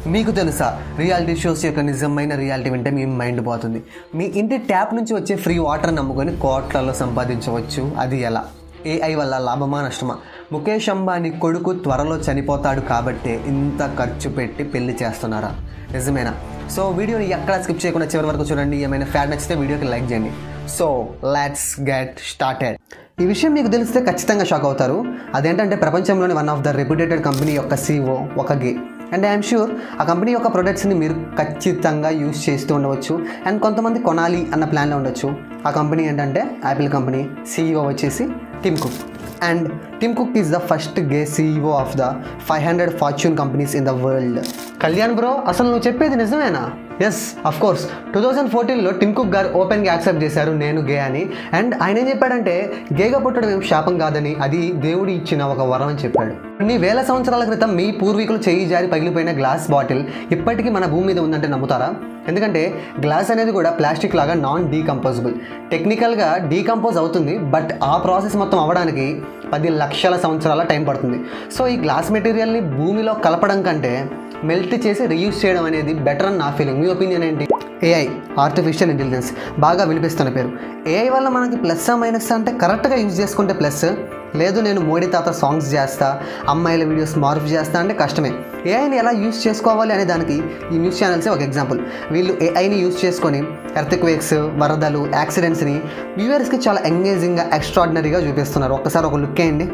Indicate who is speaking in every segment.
Speaker 1: మీకు తెలుసా reality shows యొక్క నిజమైన రియాలిటీ వింటే మీ మైండ్ పోతుంది. మీ ఇంటి ట్యాప్ నుంచి వచ్చే ఫ్రీ వాటర్ నమ్ముకొని కోట్లలో సంపాదించవచ్చు. అది ఎలా? ఏఐ వల్ల లాభమా నష్టమా? ముఖేష్ అంబానీ కొడుకు త్వరలో చనిపోతాడు కాబట్టే ఇంత ఖర్చు పెట్టి పెళ్లి చేస్తున్నారా? నిజమేనా? సో వీడియోని ఎక్కడ స్కిప్ చేయకుండా చివరి వరకు చూడండి. ఏమైనా ఫ్యాడ్ నచ్చితే వీడియోకి లైక్ చేయండి. So let's get started. ఈ విషయం మీకు తెలిస్తే ఖచ్చితంగా షాక్ అవుతారు. అదేంటంటే ప్రపంచంలోని one of the reputed company యొక్క CEO ఒక గే. అండ్ ఐఎమ్ ష్యూర్ ఆ కంపెనీ యొక్క ప్రొడక్ట్స్ని మీరు ఖచ్చితంగా యూజ్ చేస్తూ ఉండవచ్చు. అండ్ కొంతమంది కొనాలి అన్న ప్లాన్లో ఉండొచ్చు. ఆ కంపెనీ ఏంటంటే యాపిల్ కంపెనీ. CEO వచ్చేసి Tim Cook. And Tim Cook is the first gay CEO of the 500 Fortune companies in the world. Kalyan bro, అసలు నువ్వు చెప్పేది నిజమేనా? Yes, of course. 2014లో టిమ్ కుక్ గారు ఓపెన్గా యాక్సెప్ట్ చేశారు నేను గే అని. అండ్ ఆయన ఏం చెప్పాడంటే గేగా పుట్టడం ఏం శాపం కాదని, అది దేవుడు ఇచ్చిన ఒక వరం అని చెప్పాడు. కొన్ని వేల సంవత్సరాల క్రితం మీ పూర్వీకులు చేయి జారి పగిలిపోయిన గ్లాస్ బాటిల్ ఇప్పటికీ మన భూమి మీద ఉందంటే నమ్ముతారా? ఎందుకంటే గ్లాస్ అనేది కూడా ప్లాస్టిక్ లాగా నాన్ డీకంపోజబుల్. టెక్నికల్గా డీకంపోజ్ అవుతుంది, బట్ ఆ ప్రాసెస్ మొత్తం అవ్వడానికి 10 లక్షల సంవత్సరాల టైం పడుతుంది. సో ఈ గ్లాస్ మెటీరియల్ని భూమిలో కలపడం కంటే మెల్ట్ చేసి రీయూజ్ చేయడం అనేది బెటర్ అని నా ఫీలింగ్. మీ ఒపీనియన్ ఏంటి? ఏఐ, ఆర్టిఫిషియల్ ఇంటెలిజెన్స్, బాగా వినిపిస్తున్న పేరు. ఏఐ వల్ల మనకి ప్లస్ మైనస్ అంటే కరెక్ట్గా యూజ్ చేసుకుంటే ప్లస్, లేదు నేను మోడీ తాత సాంగ్స్ చేస్తా, అమ్మాయిల వీడియోస్ మార్ఫ్ చేస్తా అంటే కష్టమే. ఏఐని ఎలా యూజ్ చేసుకోవాలి అనే దానికి ఈ న్యూస్ ఛానల్సే ఒక ఎగ్జాంపుల్. వీళ్ళు ఏఐని యూజ్ చేసుకొని ఎర్త్క్వేక్స్, వరదలు, యాక్సిడెంట్స్ని వ్యూవర్స్కి చాలా ఎంగేజింగ్గా, ఎక్స్ట్రాడినరీగా చూపిస్తున్నారు. ఒక్కసారి ఒక లుక్ వేయండి.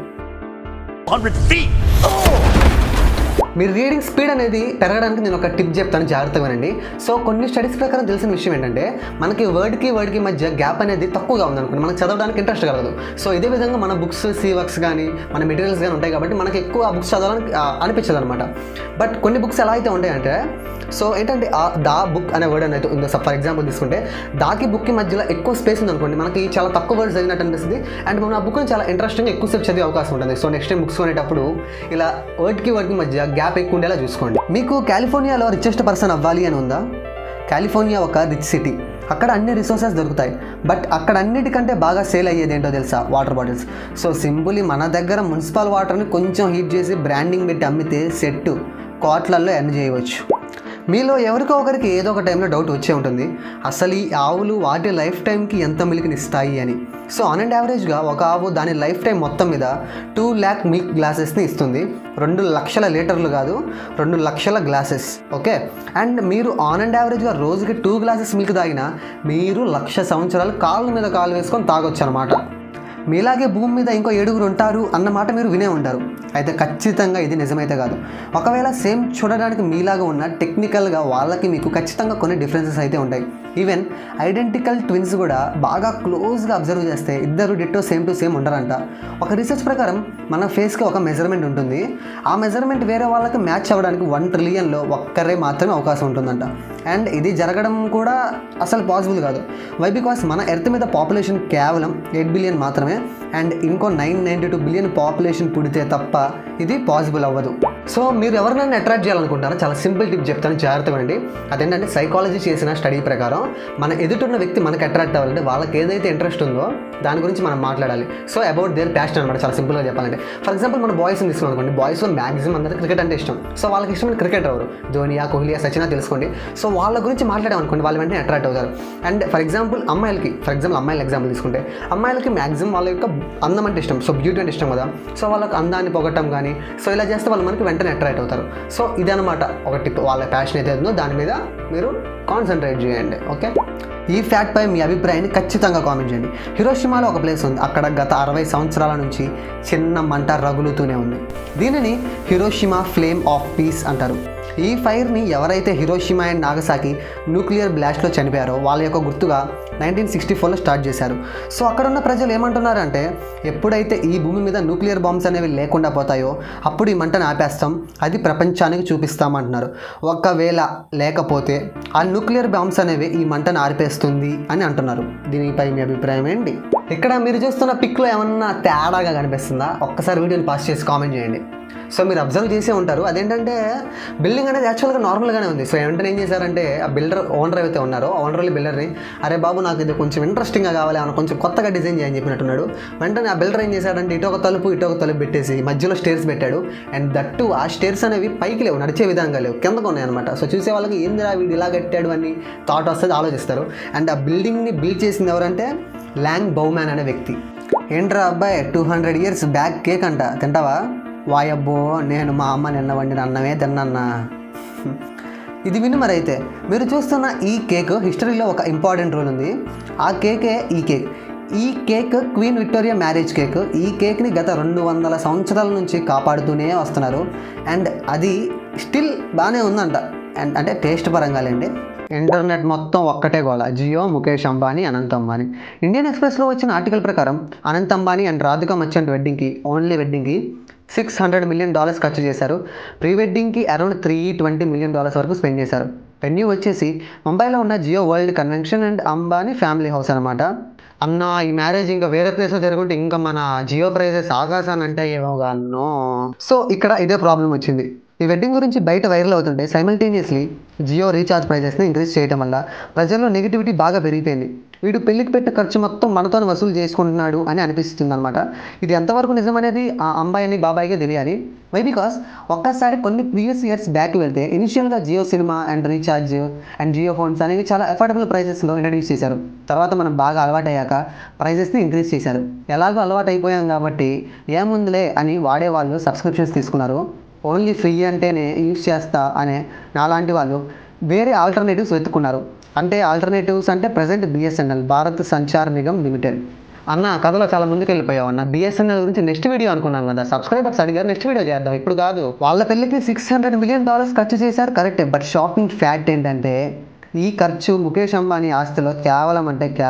Speaker 1: మీరు రీడింగ్ స్పీడ్ అనేది పెరగడానికి నేను ఒక టిప్ చెప్తాను, జాగ్రత్తగా వినండి. సో కొన్ని స్టడీస్ ప్రకారం తెలిసిన విషయం ఏంటంటే మనకి వర్డ్కి మధ్య గ్యాప్ అనేది తక్కువగా ఉందనుకోండి, మనకు చదవడానికి ఇంట్రెస్ట్ కలగదు. సో ఇదే విధంగా మన బుక్స్, వర్క్స్ కానీ మన మెటీరియల్స్ కానీ ఉంటాయి కాబట్టి మనకి ఎక్కువ ఆ బుక్స్ చదవాలని అనిపించదు అనమాట. బట్ కొన్ని బుక్స్ ఎలా అయితే ఉంటాయంటే, సో ఏంటంటే దా బుక్ అనే వర్డ్ అనేది ఉందో, ఫర్ ఎగ్జాంపుల్ తీసుకుంటే దాకి బుక్కి మధ్యలో ఎక్కువ స్పేస్ ఉందనుకోండి, మనకి చాలా తక్కువ వర్డ్స్ చదివినట్టు అనిపిస్తుంది. అండ్ మనం ఆ బుక్ని చాలా ఇంట్రెస్టింగ్గా ఎక్కువసేపు చదివే అవకాశం ఉంటుంది. సో నెక్స్ట్ టైం బుక్స్ కొనేటప్పుడు ఇలా వర్డ్కి మధ్య గ్యాప్ ఎక్కువ ఉండేలా చూసుకోండి. మీకు కాలిఫోర్నియాలో రిచెస్ట్ పర్సన్ అవ్వాలి అని ఉందా? కాలిఫోర్నియా ఒక రిచ్ సిటీ. అక్కడ అన్ని రిసోర్సెస్ దొరుకుతాయి. బట్ అక్కడ అన్నిటికంటే బాగా సేల్ అయ్యేది ఏంటో తెలుసా? Water bottles. సో సింపుల్లీ మన దగ్గర మున్సిపల్ వాటర్ని కొంచెం హీట్ చేసి బ్రాండింగ్ పెట్టి అమ్మితే సెట్ కోట్లల్లో ఎర్న్ చేయవచ్చు. మీలో ఎవరికో ఒకరికి ఏదో ఒక టైంలో డౌట్ వచ్చే ఉంటుంది, అసలు ఈ ఆవులు వాటి లైఫ్ టైంకి ఎంత మిల్క్ని ఇస్తాయి అని. సో ఆన్ అండ్ యావరేజ్గా ఒక ఆవు దాని లైఫ్ టైం మొత్తం మీద 2 lakh మిల్క్ గ్లాసెస్ని ఇస్తుంది. 2 లక్షల లీటర్లు కాదు, 2 లక్షల గ్లాసెస్. ఓకే. అండ్ మీరు ఆన్ అండ్ యావరేజ్గా రోజుకి 2 గ్లాసెస్ మిల్క్ తాగినా మీరు 1,00,000 సంవత్సరాలు కాళ్ళ మీద కాళ్ళు వేసుకొని తాగొచ్చు అనమాట. మీలాగే భూమి మీద ఇంకో 7 ఉంటారు అన్నమాట మీరు వినే ఉంటారు. అయితే ఖచ్చితంగా ఇది నిజమైతే కాదు. ఒకవేళ సేమ్ చూడడానికి మీలాగా ఉన్న టెక్నికల్గా వాళ్ళకి మీకు ఖచ్చితంగా కొన్ని డిఫరెన్సెస్ అయితే ఉంటాయి. ఈవెన్ ఐడెంటికల్ ట్విన్స్ కూడా బాగా క్లోజ్గా అబ్జర్వ్ చేస్తే ఇద్దరు డిట్టో సేమ్ టు సేమ్ ఉండరంట. ఒక రీసెర్చ్ ప్రకారం మన ఫేస్కి ఒక మెజర్మెంట్ ఉంటుంది. ఆ మెజర్మెంట్ వేరే వాళ్ళకి మ్యాచ్ అవ్వడానికి 1 ట్రిలియన్లో ఒక్కరే మాత్రమే అవకాశం ఉంటుందంట. అండ్ ఇది జరగడం కూడా అసలు పాసిబుల్ కాదు. వై? బికాస్ మన ఎర్త్ మీద పాపులేషన్ కేవలం 8 బిలియన్ మాత్రమే. అండ్ ఇంకో 992 బిలియన్ పాపులేషన్ పుడితే తప్ప ఇది పాసిబుల్ అవ్వదు. సో మీరు ఎవరినైనా అట్రాక్ట్ చేయాలనుకుంటారో చాలా సింపుల్ టిప్ చెప్తాను, జాగ్రత్తగా అండి. అదేంటంటే సైకాలజీ చేసిన స్టడీ ప్రకారం మన ఎదుటిన్న వ్యక్తి మనకు అట్రాక్ట్ అవ్వాలంటే వాళ్ళకి ఏదైతే ఇంట్రెస్ట్ ఉందో దాని గురించి మనం మాట్లాడాలి. సో అబౌట్ దేర్ ప్యాషన్ అనమాట, చాలా సింపుల్గా చెప్పాలంటే. ఫర్ ఎగ్జాంపుల్ మన బాయ్స్ని తీసుకున్నాం అనుకోండి, బాయ్స్లో మ్యాక్సిమం అందరికీ క్రికెట్ అంటే ఇష్టం. సో వాళ్ళకి ఇష్టమైన క్రికెటర్ ఎవరు? ధోనియా, కోహ్లీయా, సచినా తెలుసుకోండి. సో వాళ్ళ గురించి మాట్లాడామనుకోండి, వాళ్ళు వెంటనే అట్రాక్ట్ అవుతారు. అండ్ ఫర్ ఎగ్జాంపుల్ అమ్మాయిల ఎగ్జాంపుల్ తీసుకుంటే అమ్మాయిలకి మ్యాక్సిమం వాళ్ళ యొక్క అందం అంటే ఇష్టం. సో బ్యూటీ అంటే ఇష్టం కదా. సో వాళ్ళకి అందాన్ని పొగట్టం కానీ, సో ఇలా చేస్తే వాళ్ళు మనకి వెంటనే అట్రాక్ట్ అవుతారు. సో ఇదనమాట ఒక టిప్. వాళ్ళ ప్యాషన్ అయితే ఉందో దాని మీద మీరు కాన్సన్ట్రేట్ చేయండి. ఓకే. ఈ ఫ్యాక్ట్పై మీ అభిప్రాయాన్ని ఖచ్చితంగా కామెంట్ చేయండి. హిరోషిమాలో ఒక ప్లేస్ ఉంది, అక్కడ గత 60 సంవత్సరాల నుంచి చిన్న మంట రగులుతూనే ఉంది. దీనిని హిరోషిమా ఫ్లేమ్ ఆఫ్ పీస్ అంటారు. ఈ ఫైర్ని ఎవరైతే హిరోషిమా అండ్ నాగసాకి న్యూక్లియర్ బ్లాస్ట్లో చనిపోయారో వాళ్ళ యొక్క గుర్తుగా 1964లో స్టార్ట్ చేశారు. సో అక్కడ ఉన్న ప్రజలు ఏమంటున్నారంటే, ఎప్పుడైతే ఈ భూమి మీద న్యూక్లియర్ బాంబ్స్ అనేవి లేకుండా పోతాయో అప్పుడు ఈ మంటను ఆపేస్తాం, అది ప్రపంచానికి చూపిస్తామంటున్నారు. ఒకవేళ లేకపోతే ఆ న్యూక్లియర్ బాంబ్స్ అనేవి ఈ మంటను ఆర్పేస్తుంది అని అంటున్నారు. దీనిపై మీ అభిప్రాయం ఏంటి? ఇక్కడ మీరు చూస్తున్న పిక్లో ఏమన్నా తేడాగా కనిపిస్తుందా? ఒక్కసారి వీడియోని పాస్ చేసి కామెంట్ చేయండి. సో మీరు అబ్జర్వ్ చేసే ఉంటారు, అదేంటంటే బిల్డింగ్ అనేది యాక్చువల్గా నార్మల్గానే ఉంది. సో వెంటనే ఏం చేశారంటే ఆ బిల్డర్ ఓనర్ అయితే ఉన్నారో ఓనర్లీ బిల్డర్ని, అరే బాబు నాకు ఇది కొంచెం ఇంట్రెస్టింగ్గా కావాలి, ఏమన్నా కొంచెం కొత్తగా డిజైన్ చేయని చెప్పినట్టున్నాడు. వెంటనే ఆ బిల్డర్ ఏం చేశాడంటే ఇటు ఒక తలుపు పెట్టేసి మధ్యలో స్టేర్స్ పెట్టాడు. అండ్ దట్టు ఆ స్టేర్స్ అనేవి పైకి లేవు, నడిచే విధంగా లేవు, కిందకు ఉన్నాయన్నమాట. సో చూసే వాళ్ళకి ఏందిరా వీడు ఇలా కట్టాడు అని థాట్ వస్తుంది, ఆలోచిస్తారు. అండ్ ఆ బిల్డింగ్ని బిల్డ్ చేసింది ఎవరంటే ల్యాంగ్ బౌమ్యాన్ అనే వ్యక్తి. ఏంట్రా అబ్బాయి 200 years బ్యాక్ కేక్ అంట, తింటావా? వాయబ్బో, నేను మా అమ్మ నిన్న వండిన అన్నమే తిన్నా. ఇది విని మరైతే మీరు చూస్తున్న ఈ కేక్ హిస్టరీలో ఒక ఇంపార్టెంట్ రోల్ ఉంది. ఆ కేకే ఈ cake Queen Victoria marriage cake. ఈ కేక్ని గత 200 సంవత్సరాల నుంచి కాపాడుతూనే వస్తున్నారు. అండ్ అది స్టిల్ బాగానే ఉందంట. అండ్ అంటే టేస్ట్ పరంగా లేండి. ఇంటర్నెట్ మొత్తం ఒక్కటే గోల, జియో, ముఖేష్ అంబానీ, అనంత్ అంబానీ. ఇండియన్ ఎక్స్ప్రెస్లో వచ్చిన ఆర్టికల్ ప్రకారం అనంత్ అంబానీ అండ్ రాధికా మర్చెంట్ ఓన్లీ వెడ్డింగ్కి $600 million ఖర్చు చేశారు. ప్రీ వెడ్డింగ్కి అరౌండ్ $320 million వరకు స్పెండ్ చేశారు. వెన్యూ వచ్చేసి ముంబైలో ఉన్న Jio world convention and Ambani family house అనమాట. అన్న ఈ మ్యారేజ్ ఇంకా వేరే ప్లేస్లో జరుగుంటే ఇంకా మన జియో ప్రైజెస్ ఆకాశాన్ని అంటే ఏమోగా అన్నో. సో ఇక్కడ ఇదే ప్రాబ్లం వచ్చింది. ఈ వెడ్డింగ్ గురించి బయట వైరల్ అవుతుంటే సైమల్టేనియస్లీ జియో రీఛార్జ్ ప్రైజెస్ని ఇంక్రీజ్ చేయడం వల్ల ప్రజల్లో నెగిటివిటీ బాగా పెరిగిపోయింది. వీడు పెళ్లికి పెట్టిన ఖర్చు మొత్తం మనతో వసూలు చేసుకుంటున్నాడు అని అనిపిస్తుంది అనమాట. ఇది ఎంతవరకు నిజం అనేది ఆ అమ్మాయిని బాబాయిగా తెలియాలి. వై బికాస్ ఒక్కసారి కొన్ని ప్రీవియస్ ఇయర్స్ బ్యాక్ వెళ్తే ఇనిషియల్గా Jio cinema and recharge and Jio phones అనేవి చాలా అఫోర్డబుల్ ప్రైజెస్లో ఇంట్రడ్యూస్ చేశారు. తర్వాత మనం బాగా అలవాటు అయ్యాక ప్రైజెస్ని ఇంక్రీజ్ చేశారు. ఎలాగో అలవాటు అయిపోయాం కాబట్టి ఏముందిలే అని వాడేవాళ్ళు సబ్స్క్రిప్షన్స్ తీసుకున్నారు. ఓన్లీ ఫ్రీ అంటేనే యూజ్ చేస్తా అనే నాలాంటి వాళ్ళు వేరే ఆల్టర్నేటివ్స్ వెతుక్కున్నారు. అంటే ఆల్టర్నేటివ్స్ అంటే present BSNL, Bharat Sanchar Nigam limited. అన్న కథలో చాలా ముందుకు వెళ్ళిపోయావు అన్న. బిఎస్ఎన్ఎల్ గురించి నెక్స్ట్ వీడియో అనుకున్నాను కదా, సబ్స్క్రైబర్స్ అడిగారు, నెక్స్ట్ వీడియో చేద్దాం, ఇప్పుడు కాదు. వాళ్ళ పెళ్ళికి $600 million ఖర్చు చేశారు, కరెక్టే. బట్ షాకింగ్ ఫ్యాక్ట్ ఏంటంటే ఈ ఖర్చు ముఖేష్ అంబానీ ఆస్తిలో కేవలం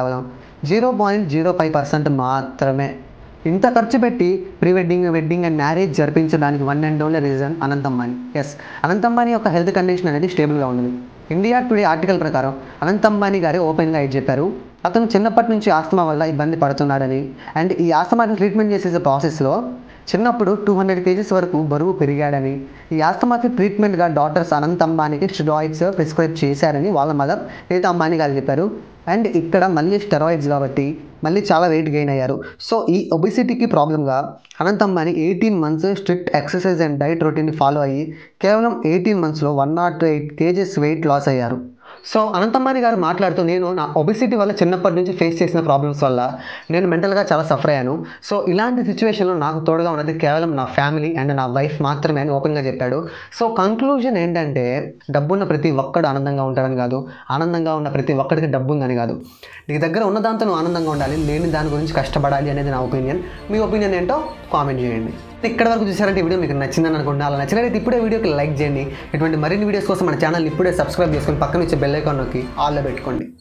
Speaker 1: 0.05% మాత్రమే. ఇంత ఖర్చు పెట్టి ప్రీ వెడ్డింగ్ అండ్ మ్యారేజ్ జరిపించడానికి one and only reason Anant Ambani. Yes, Anant Ambani యొక్క హెల్త్ కండిషన్ అనేది స్టేబుల్గా ఉంది. ఇండియా టుడే ఆర్టికల్ ప్రకారం అనంత్ అంబానీ గారు ఓపెన్గా ఇది చెప్పారు. అతను చిన్నప్పటి నుంచి ఆస్తమా వల్ల ఇబ్బంది పడుతున్నాడని, అండ్ ఈ ఆస్తమాని ట్రీట్మెంట్ చేసే ప్రాసెస్లో చిన్నప్పుడు 200 kgs వరకు బరువు పెరిగాడని, ఈ ఆస్తమాకి ట్రీట్మెంట్గా డాక్టర్స్ అనంత్ అంబానీకి స్టెరాయిడ్స్ ప్రిస్క్రైబ్ చేశారని వాళ్ళ మదర్ నీతా అంబానీ గారు చెప్పారు. అండ్ ఇక్కడ మళ్ళీ స్టెరాయిడ్స్ కాబట్టి మళ్ళీ చాలా వెయిట్ గెయిన్ అయ్యారు. సో ఈ ఒబిసిటీకి ప్రాబ్లంగా Anant Ambani 18 months strict exercise and diet రొటీన్ని ఫాలో అయ్యి కేవలం 18 monthsలో 108 kgs వెయిట్ లాస్ అయ్యారు. సో అనంత్ అంబానీ గారు మాట్లాడుతూ, నేను నా ఒబిసిటీ వల్ల చిన్నప్పటి నుంచి ఫేస్ చేసిన ప్రాబ్లమ్స్ వల్ల నేను మెంటల్గా చాలా సఫర్ అయ్యాను. సో ఇలాంటి సిచ్యువేషన్లో నాకు తోడుగా ఉన్నది కేవలం నా ఫ్యామిలీ అండ్ నా వైఫ్ మాత్రమే అని ఓపెన్గా చెప్పాడు. సో కంక్లూజన్ ఏంటంటే డబ్బున్న ప్రతి ఒక్కడు ఆనందంగా ఉంటాడని కాదు, ఆనందంగా ఉన్న ప్రతి ఒక్కడికి డబ్బు ఉందని కాదు. నీ దగ్గర ఉన్న దాంతో నువ్వు ఆనందంగా ఉండాలి, నేను దాని గురించి కష్టపడాలి అనేది నా ఒపీనియన్. మీ ఒపీనియన్ ఏంటో కామెంట్ చేయండి. ఇక్కడ వరకు చూసారంటే ఈ వీడియో మీకు నచ్చిందని అనుకుంటున్నాను. అలా నచ్చినట్లయితే ఇప్పుడే వీడియోకి లైక్ చేయండి. ఇటువంటి మరిన్ని వీడియోస్ కోసం మన ఛానల్ ఇప్పుడే సబ్స్క్రైబ్ చేసుకొని పక్కన వచ్చే బెల్ ఐకాన్ నొక్కి ఆల్లో పెట్టుకోండి.